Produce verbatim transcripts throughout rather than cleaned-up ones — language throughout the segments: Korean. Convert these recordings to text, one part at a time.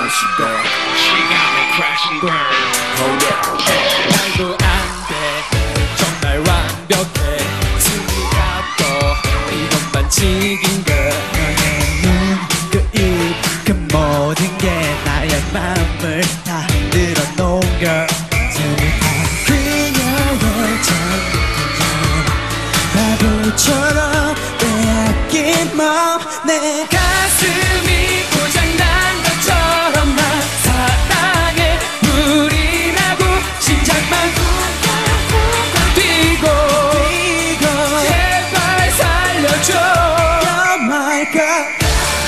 crashing burn. She got me crashing burn. Hold up. 말도 안 돼. 정말 완벽해. 숨이 가도 이건 반칙인 걸. 너의 눈, 그 입, 그 모든 게 나의 맘을 다 흔들어 놓은 걸. 그녀의 장난 바보처럼 빼앗긴 마음 내 가슴이 고장난 것처럼 난 사랑에 물이 나고 심장만 쿵쾅쿵쾅 뛰고 제발 살려줘. Oh my God.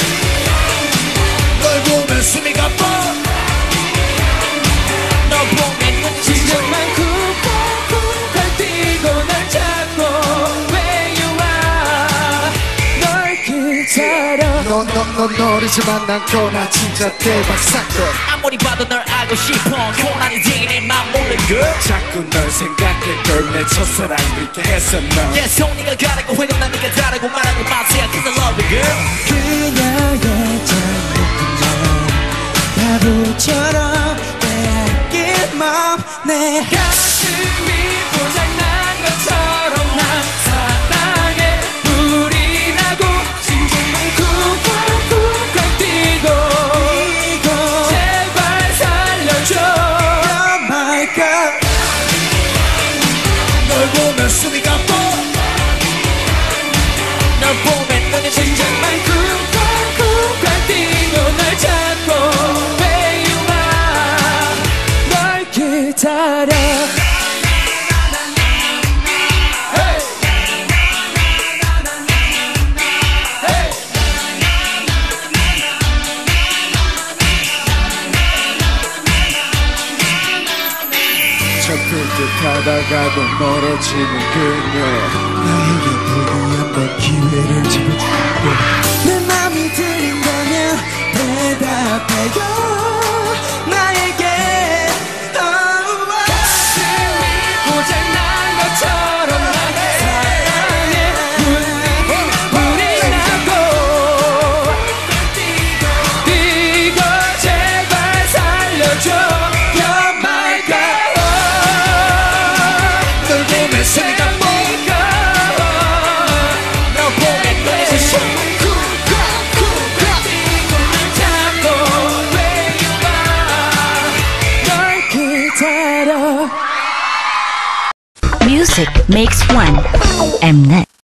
널 보면 숨이 가빠. 너 보면 심장만 쿵쾅쿵쾅 뛰고 널 찾고 Where you are 널 기다려. 넌 넌 넌 너리지만 난 거나 진짜 대박 사건. 아무리 봐도 널 알고 싶어. 고난이 되긴 맘 모르는 걸. 자꾸 널 생각해 걸 내 첫사랑 믿게 했어 너. Yeah, 손이가 가라고 해도 난 네가 다르고 말하고 마세요. Cause I love you girl. 그녀의 장난 바보처럼 빼앗긴 마음 내 가슴이 고장난 것처럼 난 사랑에 물이 나고 심장만 쿵쾅쿵쾅 뛰고 제발 살려줘. Oh my God. 널 보면 숨이 가빠. 널 보면 너의 심장만 쿵쾅쿵쾅 뛰고 널 찾고 Where you are 널 기다려. Hey. Hey. 접근 듯 하다가도 멀어지는 그녀. 나에게 부디 한번 기회를 집어줄게. 내 맘이 들린다면 대답해요 나에게. 가슴이 고장난 것처럼 난 사랑에 물이 물이 나고 뛰고 제발 살려줘. You're my God. 널 보면 숨이 가빠. 널 보면 너의 심장만 쿵쿵쿵쿵 뛰고 널 찾고 Where you are 널 기다려. Music makes one. Mnet.